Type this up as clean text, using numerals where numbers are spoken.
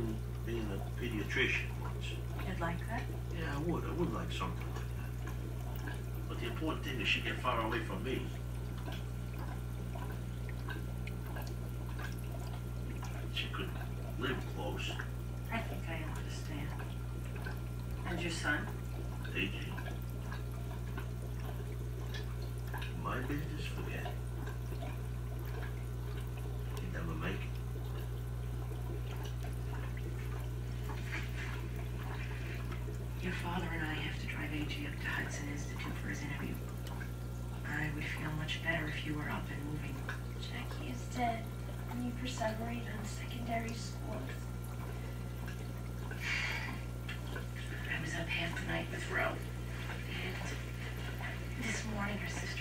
being a pediatrician once. You'd like that? Yeah, I would. I would like something like that. But the important thing is she get far away from me. She could live close. I think I understand. And your son? AJ. My business, forget it. He'd never make it. Your father and I have to drive AJ up to Hudson Institute for his interview. I would feel much better if you were up and moving. Jackie is dead, and you perseverate on secondary schools. I was up half the night with Ro. And this morning her sister